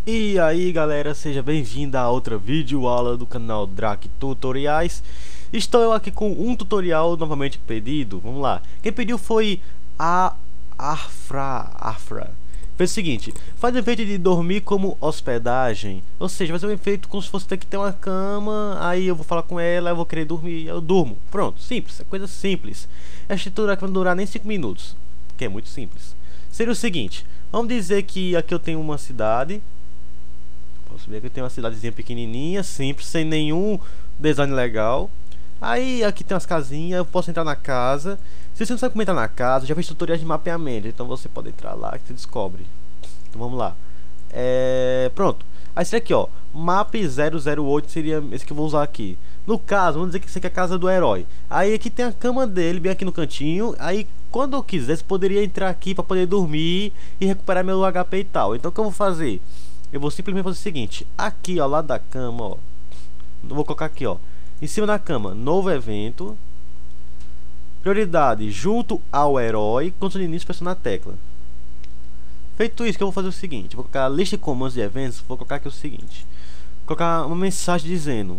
E aí galera, seja bem-vindo a outra videoaula do canal Drac Tutoriais. Estou eu aqui com um tutorial novamente pedido. Vamos lá, quem pediu foi a Afra. Fez o seguinte: faz o efeito de dormir como hospedagem. Ou seja, vai ser um efeito como se fosse ter que ter uma cama. Aí eu vou falar com ela, eu vou querer dormir, eu durmo. Pronto, simples, é coisa simples. Esta tutorial que vai durar nem 5 minutos, que é muito simples. Seria o seguinte: vamos dizer que aqui eu tenho uma cidade. Posso ver que eu tenho uma cidadezinha pequenininha, simples, sem nenhum design legal. Aí aqui tem umas casinhas, eu posso entrar na casa. Se você não sabe como entrar na casa, já fiz tutoriais de mapeamento, então você pode entrar lá que você descobre. Então vamos lá. Pronto. Aí esse aqui, ó, map 008 seria esse que eu vou usar aqui. No caso, vamos dizer que isso aqui é a casa do herói. Aí aqui tem a cama dele, bem aqui no cantinho. Aí quando eu quisesse, poderia entrar aqui para poder dormir e recuperar meu HP e tal. Então o que eu vou fazer? Eu vou simplesmente fazer o seguinte: aqui, ó, lá da cama, ó, eu vou colocar aqui, ó, em cima da cama, novo evento, prioridade junto ao herói, quando no início pressionar a tecla. Feito isso, que eu vou fazer o seguinte: vou colocar a lista de comandos de eventos. Vou colocar aqui o seguinte: vou colocar uma mensagem dizendo: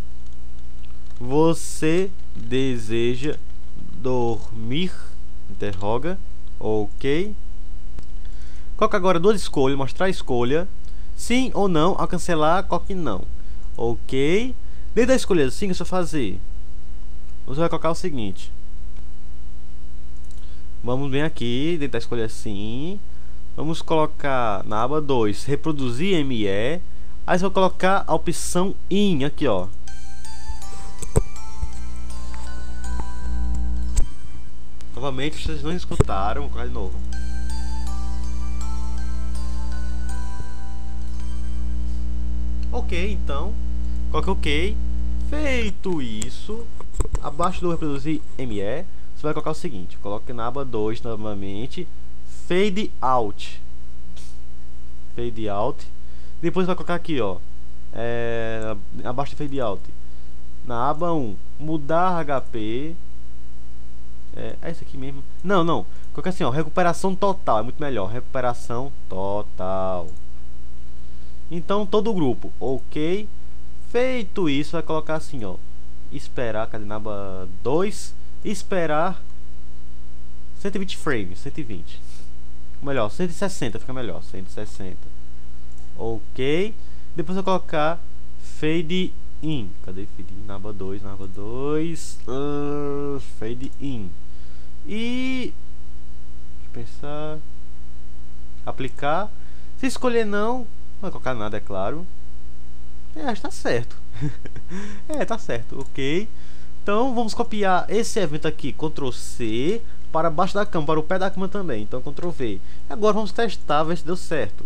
você deseja dormir? Interroga. Ok. Coloca agora duas escolhas, mostrar a escolha. Sim ou não, ao cancelar, coloque não. Ok. Dentro da escolha sim, que você vai fazer, você vai colocar o seguinte. Vamos bem aqui, dentro da escolha sim. Vamos colocar na aba 2, reproduzir ME. Aí você vai colocar a opção IN aqui, ó. Novamente, vocês não escutaram, vou colocar de novo. Ok, então coloque ok. Feito isso, abaixo do reproduzir ME, você vai colocar o seguinte: coloque na aba 2 novamente, fade out. Fade out. Depois vai colocar aqui, ó, abaixo do fade out, na aba 1, mudar HP. É isso aqui mesmo. Não, coloca assim, ó, recuperação total, é muito melhor, recuperação total. Então todo o grupo, ok. Feito isso, vai colocar assim, ó, esperar, cadê, na aba 2, esperar 120 frames, 120. Melhor, 160, fica melhor, 160. Ok. Depois vai colocar fade in. Cadê fade in? Na aba 2, na aba 2. Fade in. E deixa eu pensar. Aplicar. Se escolher não vai colocar nada, é claro. Acho que tá certo. Tá certo, ok. Então vamos copiar esse evento aqui, Ctrl C, para baixo da cama, para o pé da cama também. Então Ctrl V. Agora vamos testar, ver se deu certo.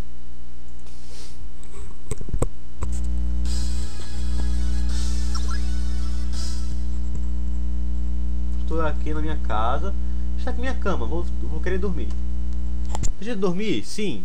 Estou aqui na minha casa. Está aqui minha cama, vou querer dormir. Deixa eu dormir? Sim.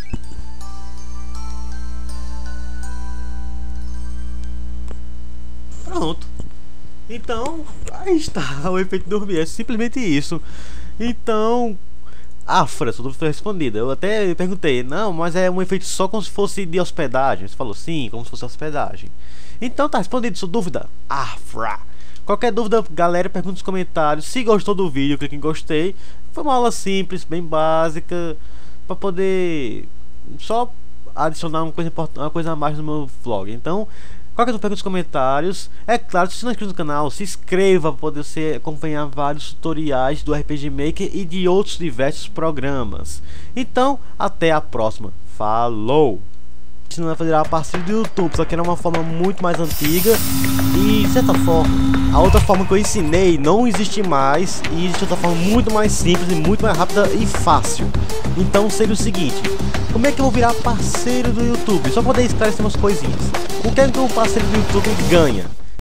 Pronto. Então, aí está o efeito de dormir. É simplesmente isso. Então, Afra, sua dúvida foi respondida. Eu até perguntei: não, mas é um efeito só como se fosse de hospedagem? Você falou sim, como se fosse hospedagem. Então tá respondido sua dúvida, Afra. Qualquer dúvida, galera, pergunta nos comentários. Se gostou do vídeo, clique em gostei. Foi uma aula simples, bem básica, para poder só adicionar uma coisa importante, uma coisa a mais no meu vlog. Então, qualquer dúvida, pergunta nos comentários. É claro, se você não é inscrito no canal, se inscreva para poder você acompanhar vários tutoriais do RPG Maker e de outros diversos programas. Então, até a próxima. Falou! Não vai fazer a partir do YouTube, só que era uma forma muito mais antiga. E de certa forma, a outra forma que eu ensinei não existe mais. E existe outra forma muito mais simples e muito mais rápida e fácil. Então seria o seguinte: como é que eu vou virar parceiro do YouTube? Só poder esclarecer umas coisinhas. O que é que o parceiro do YouTube ganha?